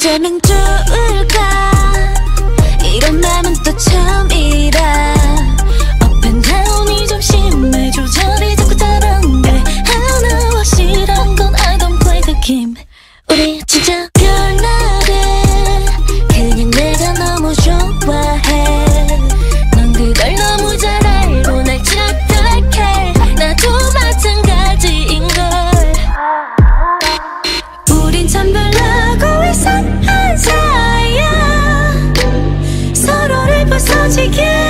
어쩌면 좋을까 이런 맘은 또 처음이라 Up and down이 좀 심해 조절이 자꾸 다른데 하나와 싫은 건 I don't play the game 우리 진짜 별나래 그냥 내가 너무 좋아해 넌 그걸 너무 잘 알고 날 착각해 나도 마찬가지인걸 우린 참 별나고 이상한 사이야 서로를 부서지게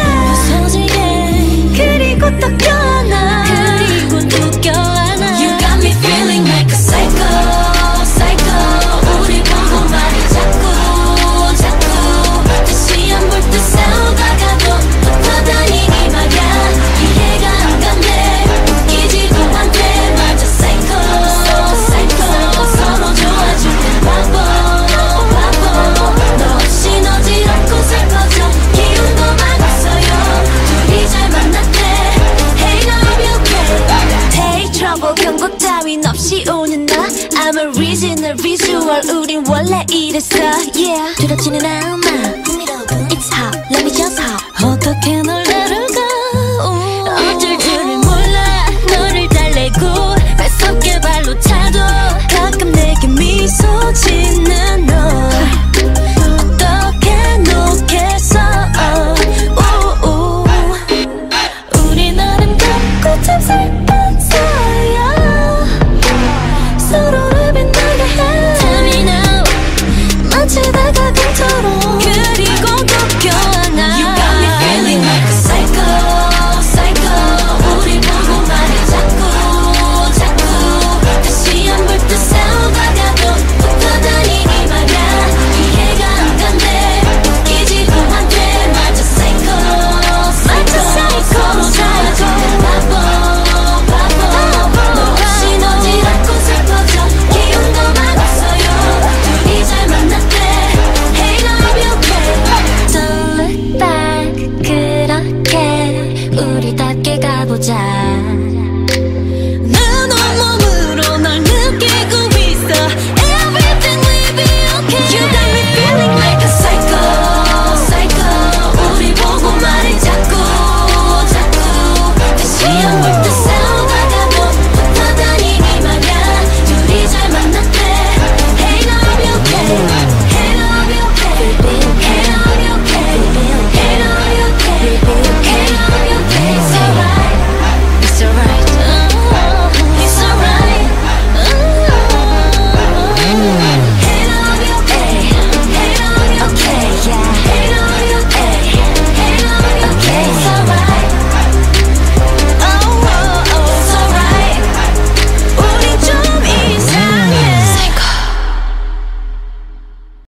그리고 또 껴안아 그리고 또 껴안아 You got me feeling like a psycho psycho 우리 보고 말이 자꾸 다시 안 볼 듯 싸우다가도 붙어다니니 말야 이해가 안 가네 웃기지도 않네 맞아 psycho psycho 서로 좋아줄 땐 바보 너 없인 어지럽고 슬퍼져 기운도 막았어요 둘이 잘 만났대 Hey now I'm okay Take trouble 경고 따윈 없이 오는 나 I'm a original visual 우린 원래 이랬어 Yeah 두렵지는 않아